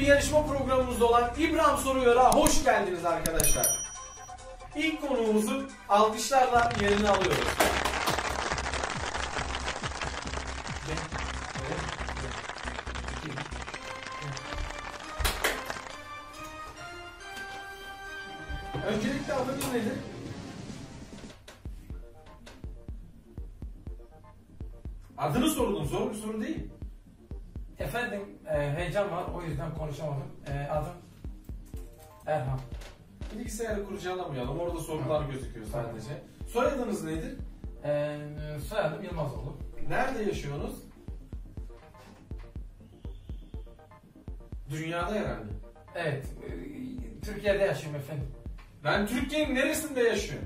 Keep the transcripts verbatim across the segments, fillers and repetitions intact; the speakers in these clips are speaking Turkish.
yarışma programımızda olan İbrahim Soruyor'a hoş geldiniz arkadaşlar. İlk konuğumuzu alkışlarla yerine alıyoruz. Öncelikle adınız nedir? Adını sordum, zor bir soru değil. Efendim, e, heyecan var, o yüzden konuşamadım. E, adım Erhan. Bilgisayarı kurcalamayalım, orada sorular gözüküyor sadece. Soyadınız nedir? E, soyadım Yılmazoğlu. Nerede yaşıyorsunuz? Dünyada herhalde. Evet, e, Türkiye'de yaşıyorum efendim. Ben Türkiye'nin neresinde yaşıyorum?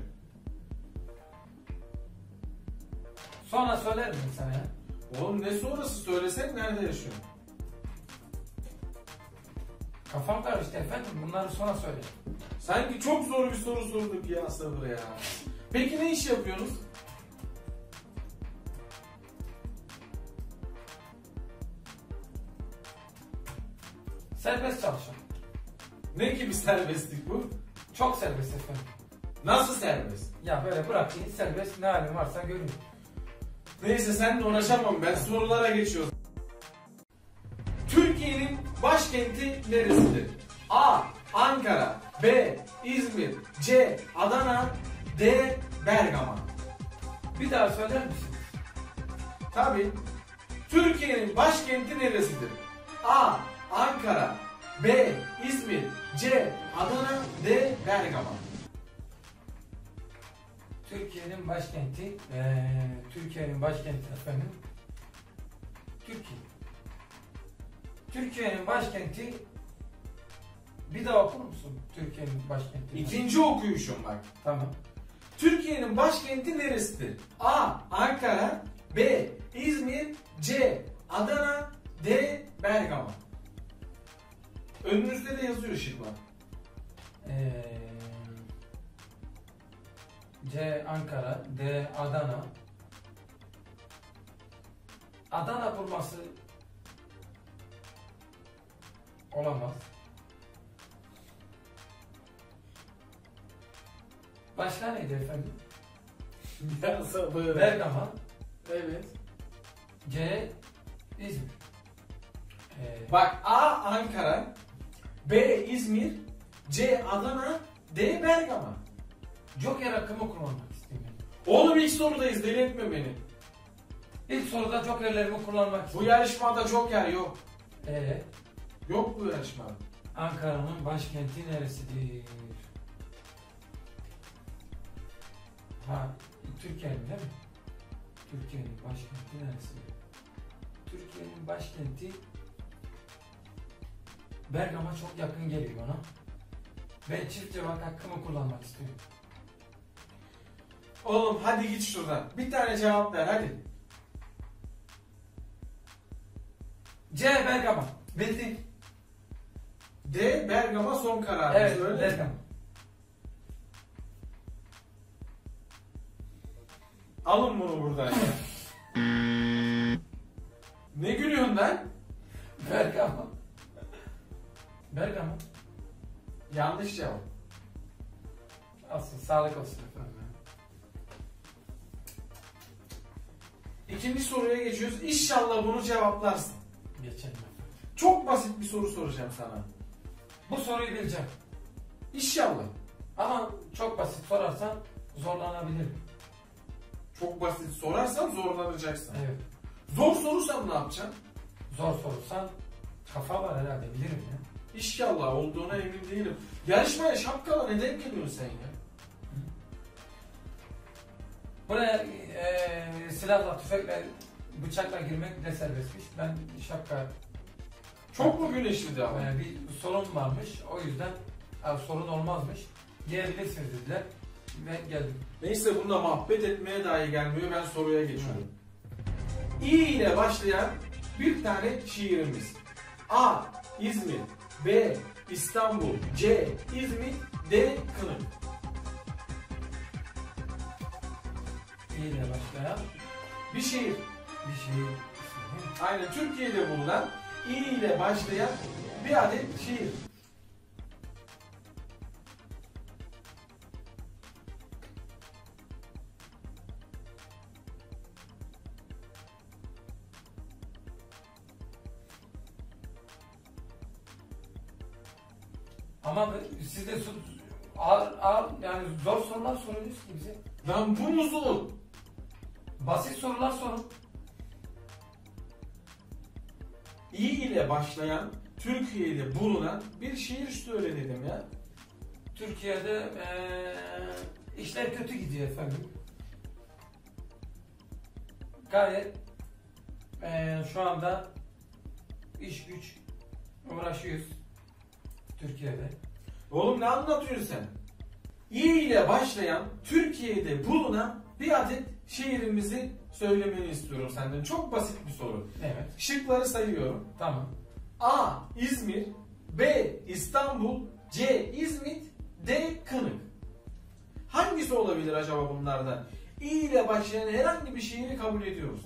Sonra söyler miyim sana ya? Oğlum ne sonrası söylesek nerede yaşıyorum? Kafam karıştı efendim, bunları sonra söyle. Sanki çok zor bir soru sorduk ya sabır ya. Peki ne iş yapıyorsunuz? Serbest çalışıyorum. Ne gibi serbestlik bu? Çok serbest efendim. Nasıl serbest? Ya böyle bırakayım serbest, ne halin varsa görün. Neyse seninle uğraşamam, ben sorulara geçiyorum. Türkiye'nin başkenti neresidir? A. Ankara, B. İzmir, C. Adana, D. Bergama. Bir daha söyler misin? Tabii. Türkiye'nin başkenti neresidir? A. Ankara, B. İzmir, C. Adana, D. Bergama. Türkiye'nin başkenti, ee, Türkiye'nin başkenti efendim, Türkiye. Türkiye'nin başkenti, bir daha okur musun Türkiye'nin başkenti? İkinci okuyuşum bak. Tamam. Türkiye'nin başkenti neresidir? A. Ankara, B. İzmir, C. Adana, D. Bergama. Önünüzde de yazıyor şıklar. Ee, C. Ankara, D. Adana. Adana kurması olamaz. Başka neydi efendim? Ya sabır. Bergama. Evet. C. İzmir. Ee, Bak A. Ankara, B. İzmir, C. Adana, D. Bergama. Joker hakkımı kullanmak istiyorum. Oğlum ilk sorudayız, deli etme beni. İlk soruda jokerlerimi kullanmak Bu istiyorum. yarışmada joker yok. Ee, Yok bu yarışmada. Ankara'nın başkenti neresidir? Ha, Türkiye'nin değil mi? Türkiye'nin başkenti neresidir? Türkiye'nin başkenti Bergama çok yakın geliyor bana. Ben çift cevap hakkımı kullanmak istiyorum. Oğlum hadi git şuradan. Bir tane cevap ver hadi. C. Bergama. Bildik. D. Bergama son kararımız. Evet, öyle mi? Bergama. Alın bunu buradan ya. Ne gülüyorsun lan? Bergama. Bergama. Yanlış cevap. Olsun, sağlık olsun efendim. İkinci soruya geçiyoruz. İnşallah bunu cevaplarsın. Geçelim efendim. Çok basit bir soru soracağım sana. Bu soruyu bileceğim. İnşallah. Ama çok basit sorarsan zorlanabilirim. Çok basit sorarsan zorlanacaksın. Evet. Zor sorursam ne yapacaksın? Zor sorursan kafa var herhalde, bilirim ya. İnşallah olduğuna emin değilim. Yarışmaya şapkala neden geliyorsun sen ya? Buraya e, silahla, tüfekle, bıçakla girmek de serbestmiş. Ben şapka... Çok mu güneşliydi ama? E, bir sorun varmış, o yüzden e, sorun olmazmış. Girebilirsiniz dediler ve geldim. Neyse bunda muhabbet etmeye dahi gelmiyor. Ben soruya geçiyorum. İ ile başlayan bir tane şiirimiz. A. İzmir, B. İstanbul, C. İzmir, D. Kınık. İ ile başlayan Bir şehir. bir şey ismi. Aynen Türkiye'de bulunan İ ile başlayan bir adet şiir. Ama siz de su- ağır, ağır, yani zor sorular soruyorsunuz ki bize. Lan bu mu zor? Basit sorular sorun. İ ile başlayan, Türkiye'de bulunan bir şiir söyle dedim ya. Türkiye'de eee, işler kötü gidiyor efendim. Gayet eee, şu anda iş güç uğraşıyoruz Türkiye'de. Oğlum ne anlatıyorsun sen? İ ile başlayan, Türkiye'de bulunan bir adet şiirimizi söylemeni istiyorum senden. Çok basit bir soru. Evet. Şıkları sayıyorum. Tamam. A. İzmir, B. İstanbul, C. İzmit, D. Kınık. Hangisi olabilir acaba bunlardan? İ ile başlayan herhangi bir şiiri kabul ediyoruz.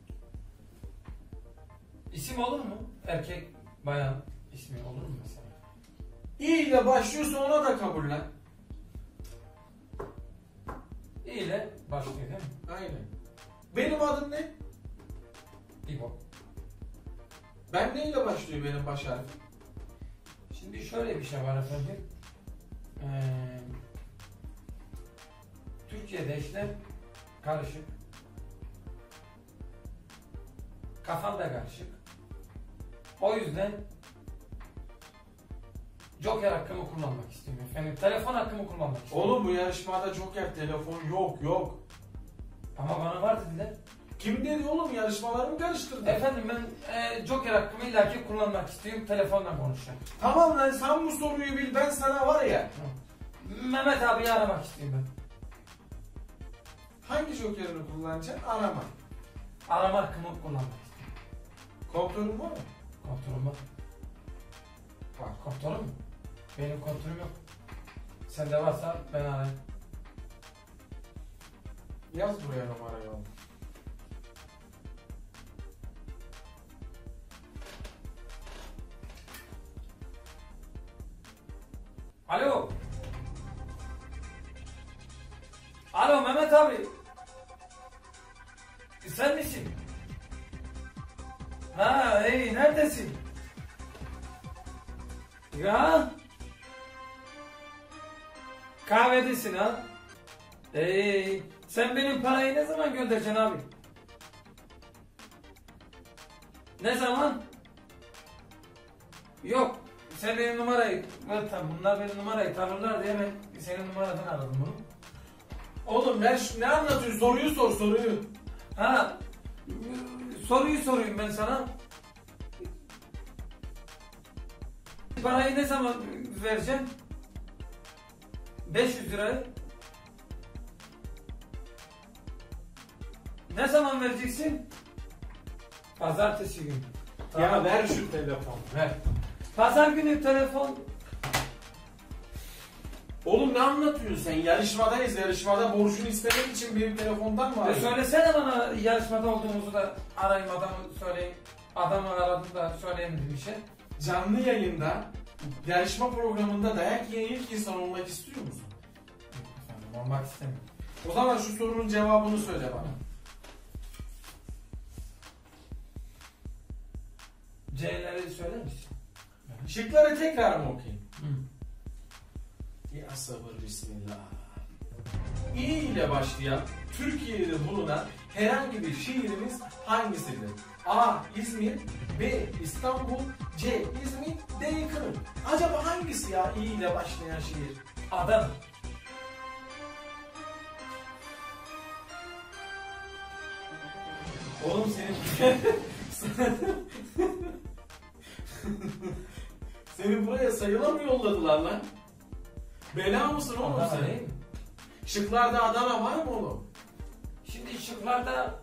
İsim olur mu? Erkek, bayan ismi olur mu mesela? İ ile başlıyorsa ona da kabul lan. İ ile başlıyor değil mi? Aynen. Benim adım ne? İbo. Ben neyle başlıyor benim baş harfim? Şimdi şöyle bir şey var efendim. Ee, Türkiye'de işler karışık. Kafam da karışık. O yüzden Joker hakkımı kullanmak istiyorum efendim. Telefon hakkımı kullanmak istiyorum. Oğlum bu yarışmada Joker telefon yok yok. Ama bana var dediler. Kim dedi oğlum, yarışmalarımı karıştırdın. Efendim ben e, Joker hakkımı illaki kullanmak istiyorum. Telefonla konuşacağım. Tamam lan, sen bu soruyu bil, ben sana var ya. Mehmet abiyi aramak istiyorum ben. Hangi Joker'ini kullanacaksın? Arama. Arama hakkımı kullanmak istiyorum. Kontrolün var mı? Kontrolüm var. Bak kontrolüm mü? Benim kontrolüm yok. Sende varsa ben arayayım. Yaz buraya numarayı oğlum. Alo. Alo Mehmet abi. Sen misin? Ha, hey neredesin? Ya. Kahvedesin ha. Hey, sen benim parayı ne zaman göndereceksin abi? Ne zaman? Yok. Sen benim numarayı, tam bunlar benim numarayı tanırlar diye ben senin numaradan aradım bunu. Oğlum ben şu, ne anlatıyorsun? Soruyu sor, soruyu. Ha, soruyu sorayım ben sana. Parayı ne zaman vereceğim? beş yüz lirayı. Ne zaman vereceksin? Pazartesi günü. Ya Tamam. ver şu telefonu, ver. Pazar günü telefon. Oğlum ne anlatıyorsun sen? Yarışmadayız, yarışmada borcunu istemek için benim telefondan mı E arıyorsun? söylesene bana yarışmada olduğumuzu da arayayım adamı söyleyeyim. Adamı aradım da söyleyeyim bir şey. Canlı yayında, yarışma programında dayak yiyen ilk insan olmak istiyor musun? Efendim olmak istemiyorum. O zaman şu sorunun cevabını söyle bana. C'leri söyler misin? Şıkları tekrar mı okuyayım? Hı. Ya sabır bismillah. İ ile başlayan, Türkiye'de bulunan herhangi bir şiirimiz hangisidir? A. İzmir, B. İstanbul, C. İzmit, D. Kırım. Acaba hangisi ya İ ile başlayan şiir? Adana. Oğlum senin... Seni buraya sayıla mı yolladılar lan? Bela mısın oğlum Adana sen? değil mi? Şıklarda Adana var mı oğlum? Şimdi şıklarda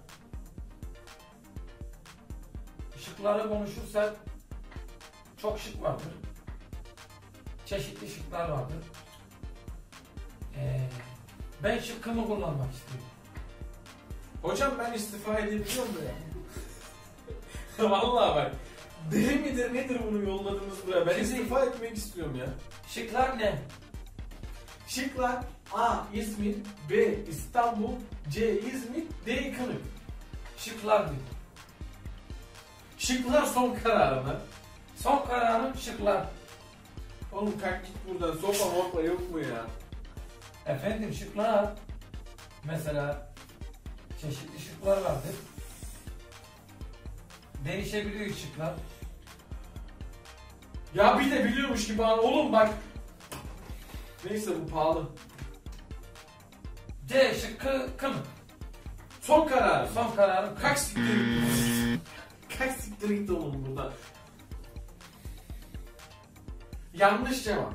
şıkları konuşursak çok şık vardır. Çeşitli şıklar vardır. Ee, ben şıkkımı kullanmak istiyorum. Hocam ben istifa edebiliyor muyum ya? Vallahi bak. Deli midir nedir bunu yolladınız buraya? Ben Şimdi- istifa etmek istiyorum ya. Şıklar ne? Şıklar A. İzmir, B. İstanbul, C. İzmir, D. Kınık. Şıklar diyor. Şıklar son kararı mı? Son kararım şıklar. Oğlum kalk git buradan, sopa mopa yok mu ya? Efendim şıklar. Mesela çeşitli şıklar vardır. Değişebiliyor şıklar. Ya bir de biliyormuş gibi an oğlum bak. Neyse bu pahalı. C şıkkı kınık. Son kararı. Son kararım Kalk siktir git. Kalk siktir git oğlum buradan. Yanlış cevap.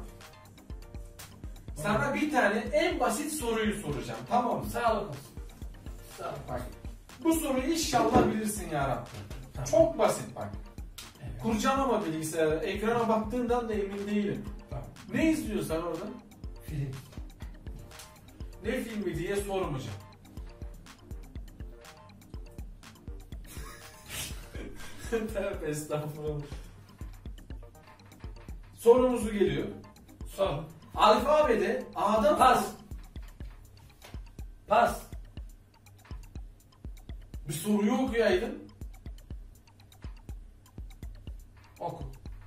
Sana bir tane en basit soruyu soracağım, tamam mı? Sağlık olsun. Sağ ol, bak. Bu soruyu inşallah bilirsin ya Rabbim. Tamam. Çok basit bak. Evet. Kurcalama bilgisayarı. Ekrana baktığından da emin değilim. Tamam. Ne izliyorsun sen orada? Film. Ne filmi diye sormayacağım. Tövbe estağfurullah. Sorumuzu geliyor. Sor. Alfabede A'dan Pas. Pas. bir soruyu okuyaydın. Oku.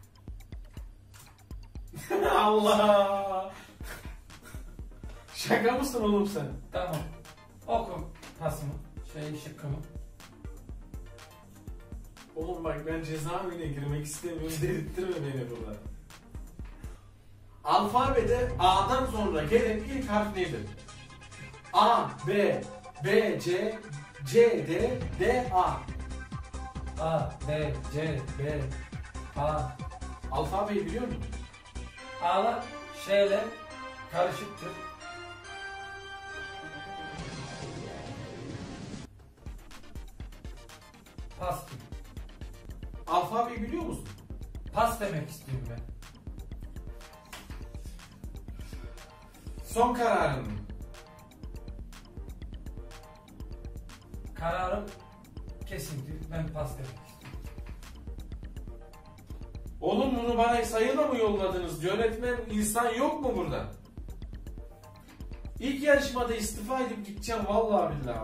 Allah! Şaka mısın oğlum sen? Tamam. Oku pasımı. Şey şıkkımı. Oğlum bak ben cezaevine girmek istemiyorum. Delirttirme beni burada. Alfabede A'dan sonra gelen ilk harf nedir? A, B, B, C, C, D, D, A. A, B, C, B, A. Alfabeyi biliyor musun? A'lar şeyle karışıktır. Pas gibi. Alfabeyi biliyor musun? Pas demek istiyorum ben. Son kararın mı? Kararım kesindir. Ben pas demek istiyorum. Oğlum bunu bana sayıyla mı yolladınız? Yönetmen insan yok mu burada? İlk yarışmada istifa edip gideceğim vallahi billahi.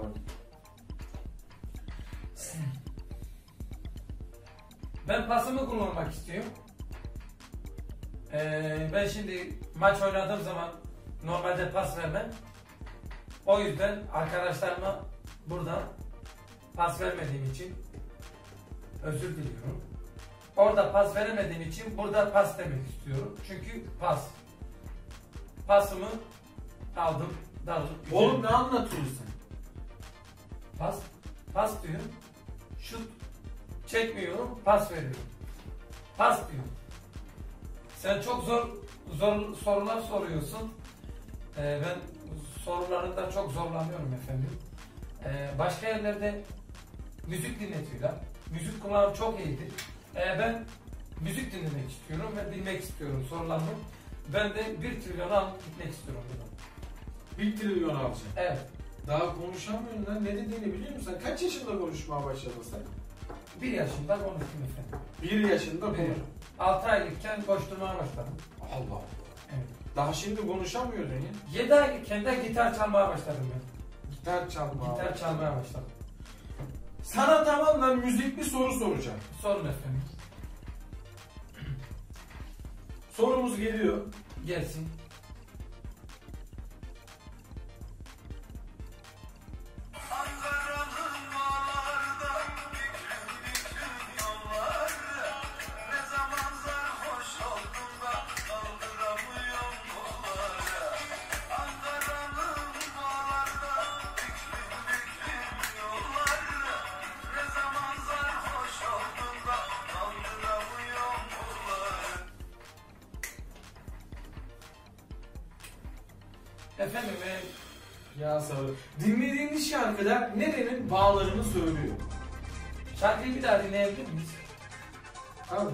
Ben pasımı kullanmak istiyorum. Ee, ben şimdi maç oynadığım zaman normalde pas vermem. O yüzden arkadaşlarıma buradan pas vermediğim için özür diliyorum. Orada pas veremediğim için burada pas demek istiyorum. Çünkü pas. Pasımı aldım, daldım. Oğlum ne anlatıyorsun sen? Pas, pas diyorum. Şut çekmiyorum, pas veriyorum. Pas diyorum. Sen çok zor zor sorular soruyorsun. Ee, ben sorularında çok zorlanıyorum efendim. Ee, başka yerlerde müzik dinletiyorlar. Müzik kulağım çok iyidir. Ee, ben müzik dinlemek istiyorum ve bilmek istiyorum sorularını. Ben de bir trilyon alıp gitmek istiyorum buradan. Bir trilyon alacağım. Evet. Daha konuşamıyorum lan. Ne dediğini biliyor musun? Sen kaç yaşında konuşmaya başladın sen? Bir yaşında konuştum efendim. Bir yaşında konuş. Evet. Altı aylıkken koşturmaya başladım. Allah Allah. Evet. Daha şimdi konuşamıyordun ya. Yedi aylıkken de gitar çalmaya başladım ben. Gitar çalma. Gitar çalmaya başladım. Sana tamamen müzikli soru soracağım. Sorun efendim. Sorumuz geliyor. Gelsin. Efendim e, Ya sabır. Dinlediğiniz şarkıda nerenin bağlarını söylüyor? şarkıyı bir daha dinleyebilir miyiz? Abi.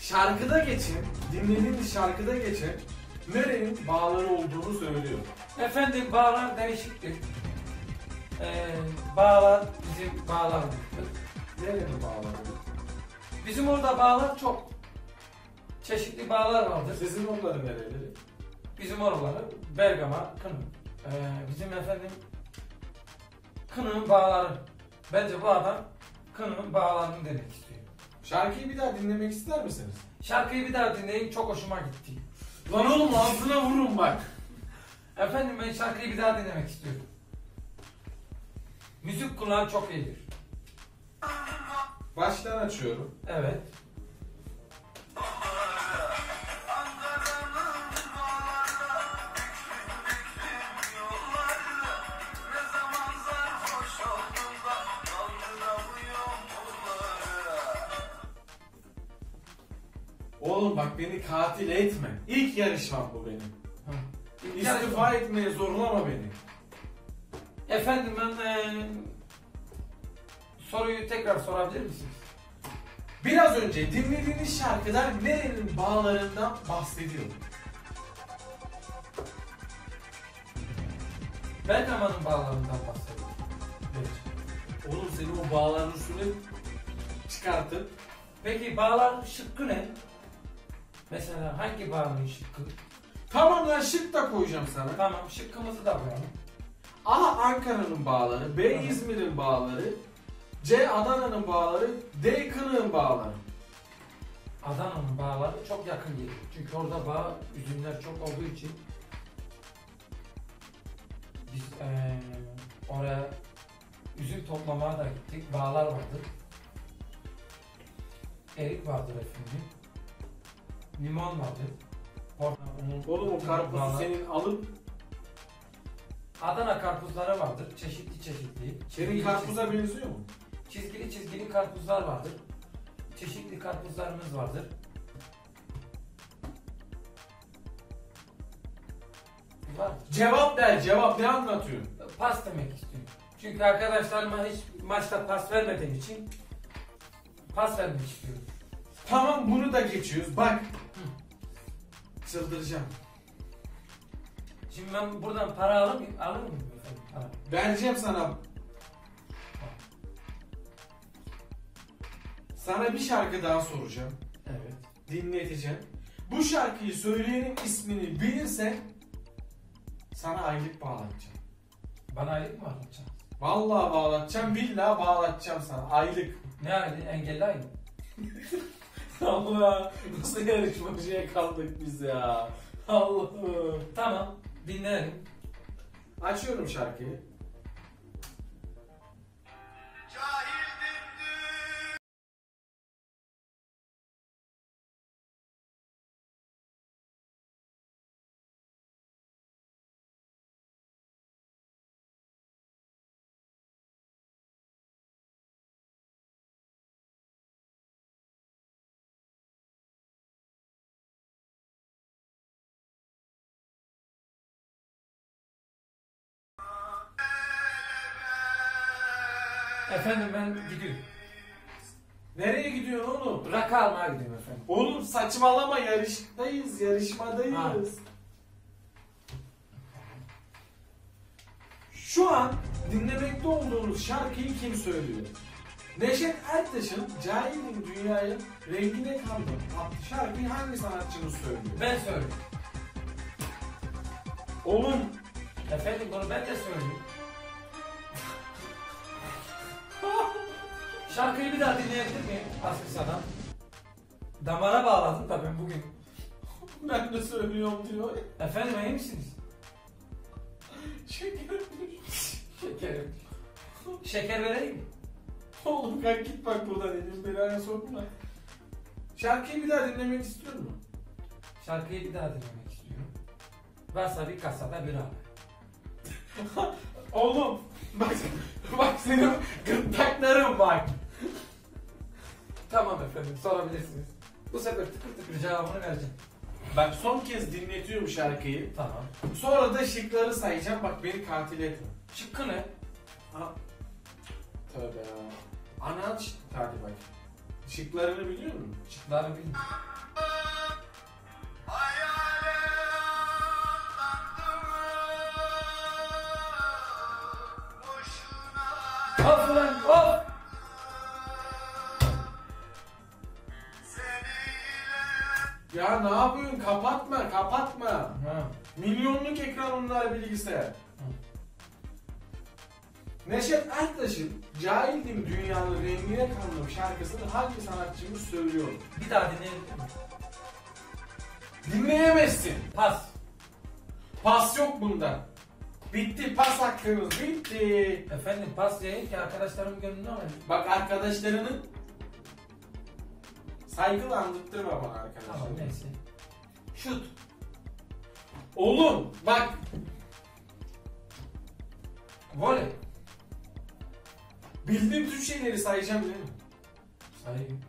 şarkıda geçen, dinlediğiniz şarkıda geçen nerenin bağları olduğunu söylüyor. Efendim bağlar değişiktir. Ee, bağlar bizim bağlarımızdır. Nerenin bağları? Bizim orada bağlar çok. Çeşitli bağlar vardır. Sizin onların nereleri? Bizim oraları Bergama, Kınık. Ee, bizim efendim Kınık'ın bağları. Bence bu adam Kınık'ın bağlarını demek istiyor. Şarkıyı bir daha dinlemek ister misiniz? Şarkıyı bir daha dinleyin, çok hoşuma gitti. Lan oğlum ağzına vurun bak. Efendim ben şarkıyı bir daha dinlemek istiyorum. Müzik kulağı çok iyidir. Baştan açıyorum. Evet. Oğlum bak beni katil etme. İlk yarışmam bu benim. Hı. İstifa etmeye zorlama beni. Efendim ben eee, soruyu tekrar sorabilir misiniz? Biraz önce dinlediğiniz şarkıda nerenin bağlarından bahsediyor? Bergama'nın bağlarından bahsediyorum. Evet. Oğlum seni o bağların üstüne çıkartıp Peki bağlar şıkkı ne? Mesela hangi bağın şıkkı? tamam lan şık da koyacağım sana. Tamam, şıkkımızı da koyalım. A. Ankara'nın bağları, B. Tamam. İzmir'in bağları, C. Adana'nın bağları, D. Kınık'ın bağları. Adana'nın bağları çok yakın geliyor. Çünkü orada bağ, üzümler çok olduğu için biz eee, oraya üzüm toplamaya da gittik. Bağlar vardır. Erik vardır efendim. Limon vardır. Portakal- Oğlum o karpuzu Bağlar. senin alıp Adana karpuzları vardır. Çeşitli çeşitli. senin Çizgili karpuza çizgili. benziyor mu? Çizgili çizgili karpuzlar vardır. Çeşitli karpuzlarımız vardır. Var. Cevap ver, cevap ne anlatıyor? Pas demek istiyorum. Çünkü arkadaşlarıma hiç maçta pas vermediğim için pas vermek istiyorum. Tamam bunu da geçiyoruz. Bak. Çıldıracağım. Şimdi ben buradan para alır mıyım? Alır mıyım efendim? Para. Vereceğim sana. Sana bir şarkı daha soracağım. Evet. Dinleteceğim. Bu şarkıyı söyleyenin ismini bilirsen sana aylık bağlatacağım. Bana aylık mı alacaksın? Vallahi bağlatacağım, billahi bağlatacağım sana aylık. Ne aylık? Engelli aylık. Allah, nasıl yarışmacıya kaldık biz ya? Allah'ım. Tamam. Dinlerim. Açıyorum şarkıyı. Efendim ben gidiyorum. Nereye gidiyorsun oğlum? Rakı almaya gidiyorum efendim. Oğlum saçmalama, yarıştayız, yarışmadayız. Ha. Şu an dinlemekte olduğunuz şarkıyı kim söylüyor? Neşet Ertaş'ın Cahil'in Dünya'yı Rengine Kandım adlı şarkıyı hangi sanatçımız söylüyor? Ben söyleyeyim. Oğlum Efendim bunu ben de söyleyeyim. Şarkıyı bir daha dinleyebilir miyim? Aslı sana. Damara bağladım da ben bugün. ben de söylüyorum diyor. Efendim iyi misiniz? Şekerim. Şekerim. Şeker vereyim mi? Oğlum kalk git bak buradan, elim belaya sokma. Şarkıyı bir daha dinlemek istiyor musun? Şarkıyı bir daha dinlemek istiyorum. Varsa bir kasada bir abi. Oğlum bak bak senin gırtlakların bak. Tamam efendim sorabilirsiniz. Bu sefer tıkır tıkır cevabını vereceğim. Bak son kez dinletiyorum şarkıyı. Tamam. Sonra da şıkları sayacağım, bak beni katil etme. Şıkkı ne? Ha. Tövbe ya. Ana şık hadi bak. Şıklarını biliyor musun? Şıkları bilmiyorum. Of ulan of! Ya ne yapıyorsun? Kapatma, kapatma. Ha. Milyonluk ekran onlar bilgisayar. Neşet Ertaş'ın Cahildim Dünyanın Rengine Kandım şarkısını hangi sanatçımız söylüyor? Bir daha dinleyelim. Dinleyemezsin. Pas. Pas yok bunda. Bitti, pas hakkınız bitti. Efendim pas diyeyim ki arkadaşlarım gönlünü alayım. Bak arkadaşlarının saygılandırtırma bana arkadaşlar. Tamam neyse. Şut. Oğlum bak. Voley. Bildiğim tüm şeyleri sayacağım değil mi? Sayayım.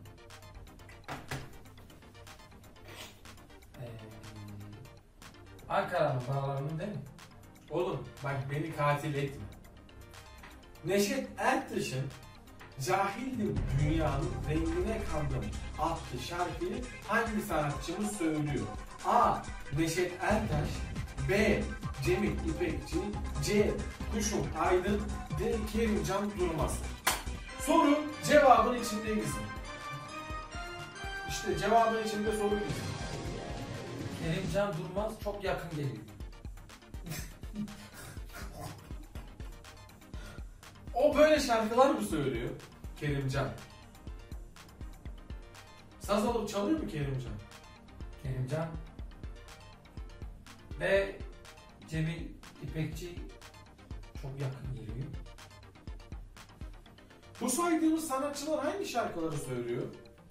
Ee, Ankara'nın bağlarının değil mi? Oğlum bak beni katil etme. Neşet Ertaş'ın Cahildim Dünyanın Rengine Kandım adlı şarkıyı hangi sanatçımız söylüyor? A. Neşet Ertaş, B. Cemil İpekçi, C. Kuşum Aydın, D. Kerimcan Durmaz. Soru cevabın içinde gizli. İşte cevabın içinde soru gizli. Kerimcan Durmaz çok yakın geliyor. O böyle şarkılar mı söylüyor Kerimcan? Saz alıp çalıyor mu Kerimcan? Kerimcan ve Cemil İpekçi çok yakın geliyor. Bu saydığımız sanatçılar hangi şarkıları söylüyor?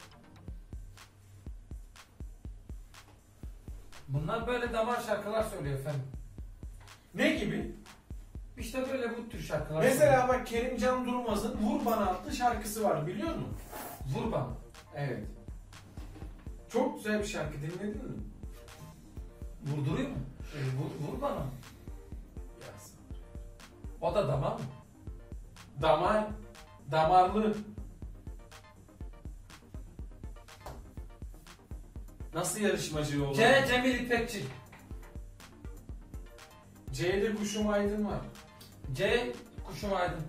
Bunlar böyle damar şarkılar söylüyor efendim. Ne gibi? İşte böyle bu tür şarkılar Mesela bak Kerimcan Durmaz'ın Vur Bana adlı şarkısı var biliyor musun? söylüyor. Vur bana. Evet. Çok güzel bir şarkı, dinledin mi? Vurduruyor mu? E, vur, vur bana. Ya sabır. O da damar mı? Damar, damarlı. Nasıl yarışmacı oldu? C. Cemil İpekçi. C'de Kuşum Aydın var. C. Kuşum Aydın.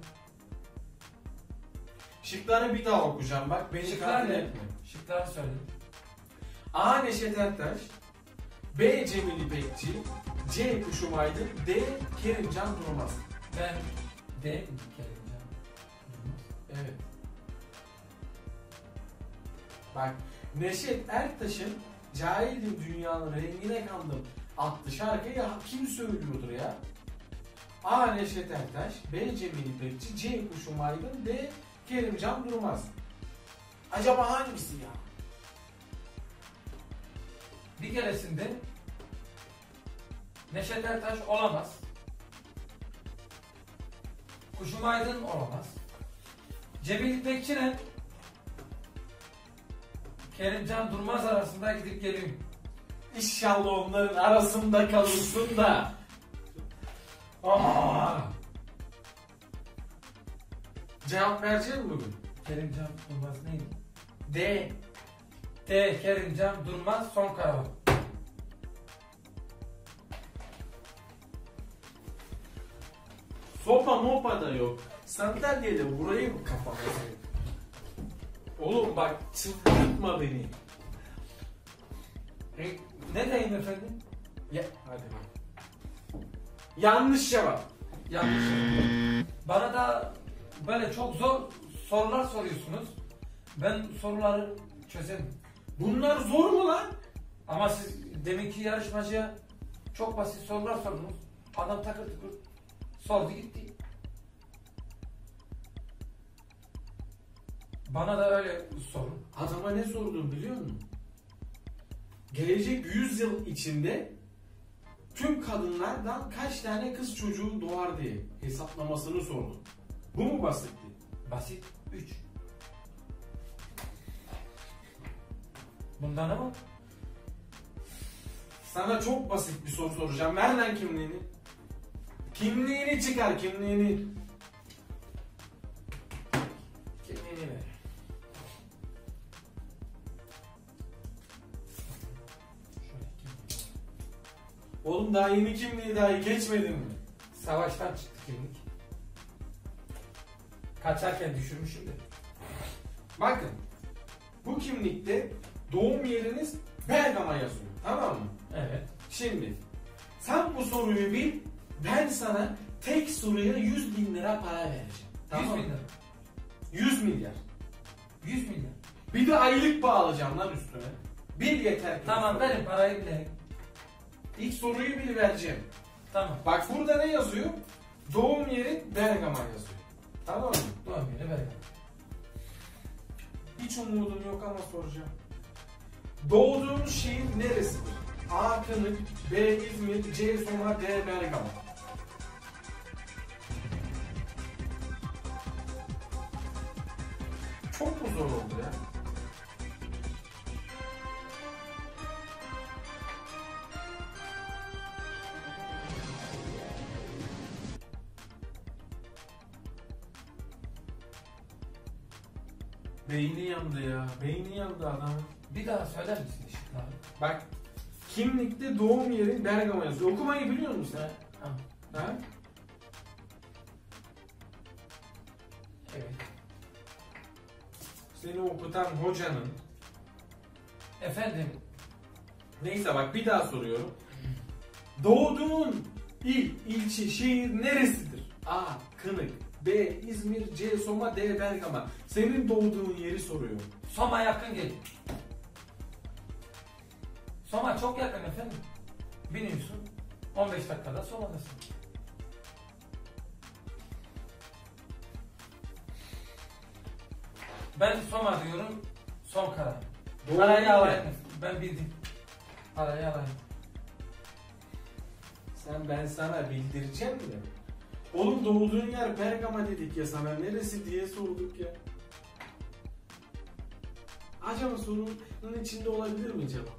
Şıkları bir daha okuyacağım bak, beni Şıklar katil ne? etme. Şıkları söyle. A. Neşet Ertaş, B. Cemil İpekçi, C. Kuşum Aydın, D. Kerimcan Durmaz. Ben D. Kerimcan Durmaz. Evet. Bak, Neşet Ertaş'ın Cahildim Dünyanın Rengine Kandım adlı şarkıyı kim söylüyordur ya? A. Neşet Ertaş, B. Cemil İpekçi, C. Kuşum Aydın, D. Kerimcan Durmaz. Acaba hangisi ya? Bir keresinde Neşet Ertaş olamaz. Kuşum Aydın olamaz. Cemil İpekçi ile Kerimcan Durmaz arasında gidip geliyorum. İnşallah onların arasında kalırsın da. Aa! Cevap verecek mi bugün? Kerimcan Durmaz neydi? D. D. Kerimcan Durmaz son karar. Sopa mopa da yok. Sandalyede vurayım mı kafama? Oğlum bak çıldırtma beni. E, ne diyeyim efendim? Ya, hadi bak. Yanlış cevap. Yanlış. Bana da böyle çok zor sorular soruyorsunuz. Ben soruları çözerim. Bunlar zor mu lan? Ama siz deminki yarışmacıya çok basit sorular sordunuz. Adam takır tıkır sordu gitti. Bana da öyle sorun. Adama ne sordum biliyor musun? Gelecek yüz yıl içinde tüm kadınlardan kaç tane kız çocuğu doğar diye hesaplamasını sordum. Bu mu basitti? Basit. üç. Bunda ne var? Sana çok basit bir soru soracağım. Ver lan kimliğini. Kimliğini çıkar, kimliğini. Kimliğini ver. Oğlum daha yeni kimliği dahi geçmedin mi? Savaştan çıktı kimlik. Kaçarken düşürmüşüm de. Bakın. Bu kimlikte doğum yeriniz Bergama yazıyor. Tamam mı? Evet. Şimdi sen bu soruyu bil. Ben sana tek soruya yüz bin lira para vereceğim. Tamam yüz mı? bin lira. yüz milyar. yüz milyar. Bir de aylık bağlayacağım lan üstüne. Bir yeter ki. Tamam verin parayı bile. İlk soruyu bil vereceğim. Tamam. Bak burada ne yazıyor? Doğum yeri Bergama yazıyor. Tamam mı? Doğum yeri Bergama. Hiç umudum yok ama soracağım. Doğduğun şehir neresidir? A. Kınık, B. İzmir, C. Soma, D. Bergama. Çok mu zor oldu ya? Beyni yandı ya. Beyni yandı adam. Bir daha söyler misin ışıkları? Bak. Kimlikte doğum yeri Bergama yazıyor. Okumayı biliyor musun sen? Tamam. Ha? Evet. Seni okutan hocanın. Efendim. Neyse bak bir daha soruyorum. Doğduğun il, ilçe, şehir neresidir? A. Kınık, B. İzmir, C. Soma, D. Bergama. Senin doğduğun yeri soruyorum. Soma yakın gelin. Soma çok yakın efendim. Biniyorsun. on beş dakikada Soma'dasın. Ben Soma diyorum. Son karar. Doğru Parayı değil alayım. mi? Ben bildim. Parayı alayım. Sen ben sana bildireceğim de. Oğlum doğduğun yer Bergama dedik ya sana. Neresi diye sorduk ya. Acaba sorunun içinde olabilir mi acaba?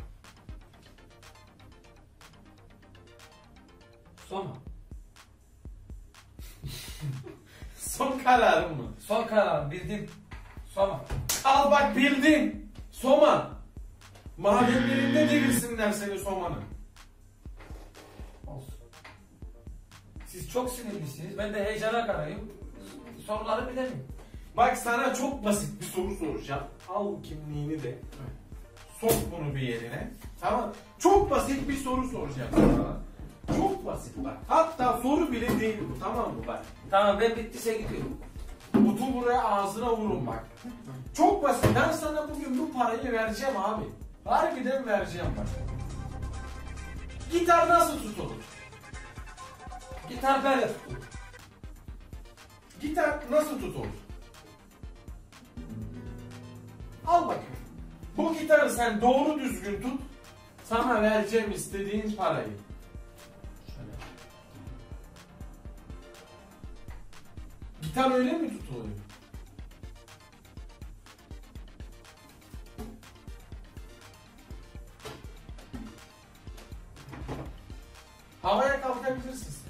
Soma. Son kararım mı? Son karar bildim. Soma. Al bak bildin. Soma. Madenlerinde devirsinler seni Soma'nın. Olsun. Siz çok sinirlisiniz. Ben de heyecana karayım. Soruları bilemiyorum. Bak sana çok basit bir soru soracağım. Al kimliğini de. Sok bunu bir yerine. Tamam. Çok basit bir soru soracağım sana. Çok basit bak. Hatta soru bile değil bu, tamam mı bak. Tamam ben bittiyse gidiyorum. Otur buraya ağzına vurun bak. Çok basit. Ben sana bugün bu parayı vereceğim abi. Harbiden vereceğim bak. Gitar nasıl tutulur? Gitar böyle tutun. Gitar nasıl tutulur? Al bakayım. Bu gitarı sen doğru düzgün tut. Sana vereceğim istediğin parayı. Şöyle. Gitar öyle mi tutuluyor? Havaya kalkabilirsin sen.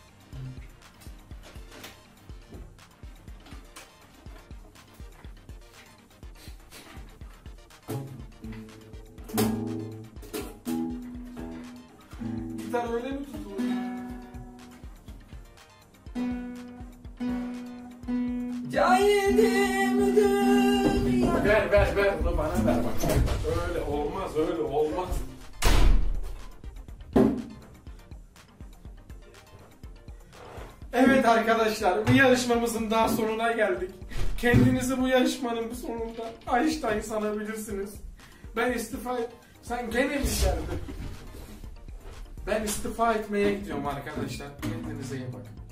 Gitar öyle mi tutuluyor? Cahidim dünya. Ver ver ver bunu bana ver bak. Öyle olmaz öyle olmaz. Evet arkadaşlar, bir yarışmamızın daha sonuna geldik. Kendinizi bu yarışmanın bu sonunda Einstein sanabilirsiniz. Ben istifa et... Sen gene mi geldin? Ben istifa etmeye gidiyorum arkadaşlar. Kendinize iyi bakın.